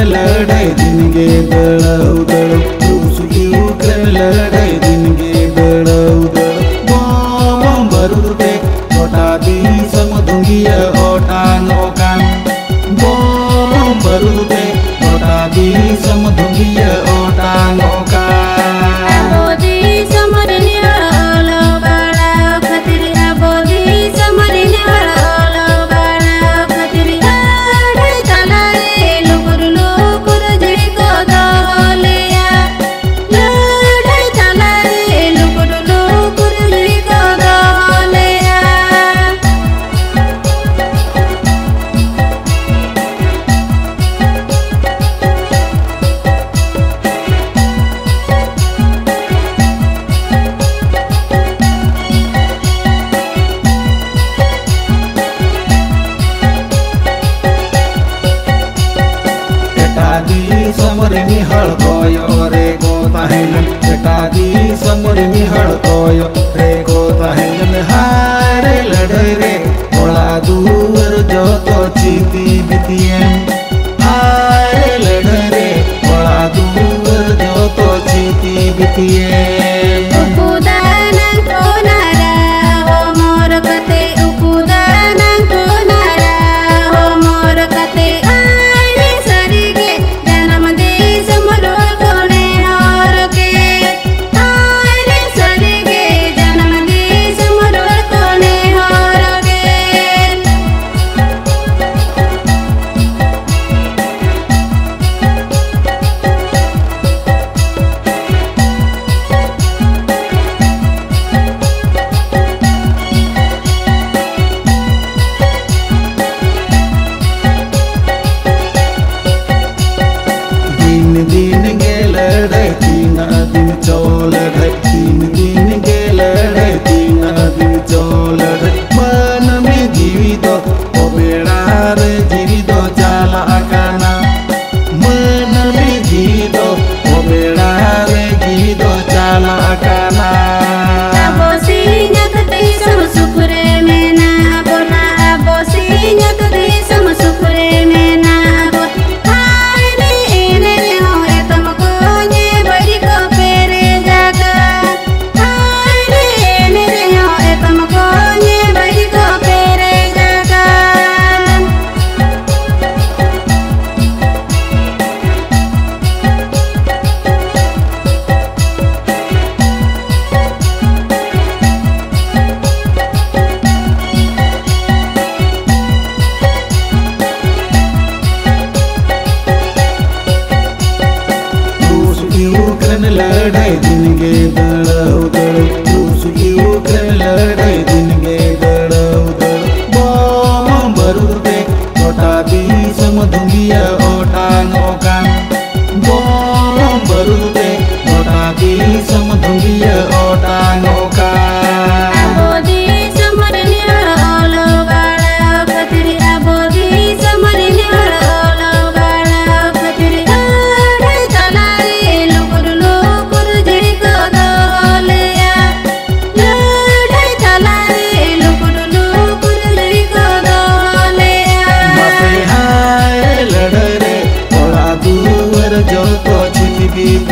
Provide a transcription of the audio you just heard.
लड़ाई दिन गे दड़ाऊ दड़ो रूस यूक्रेन लड़ाई दिन गे दड़ाऊ दड़ो बम बारूद पे गोटा दिसम धुंगिया ओटान ओकान बम बारूद पे गोटा दिसम धुंगिया ओटान ओकान समरे मिहल कोयो रे को ताहेलन बेटादी समरे मिहल कोयो रे को ताहेलन हारे लड़ाई रे बोला दूर जो तो चीती बितियन हारे लड़ाई रे बोला दूर जो तो चीती बितियन दिन गे लड़ाई तीन दिन चौल तीन दिन गे लड़ाई तीन दिन चौल मन में जीवी दो ओ बेड़ार जीवी दो जाला आकाना मन में जीवी दो ओ बेड़ार जीवी दो जाला आकाना यूक्रेन लड़ाई दिन गे दड़ाऊ दड़ो रूस यूक्रेन लड़ाई दिन गे दड़ाऊ दड़ो बम बारूद पे गोटा दिसम धुंगिया ओटान ओकान बम बारूद पे गोटा दिसम धुंगिया ओटान ओकान जो तो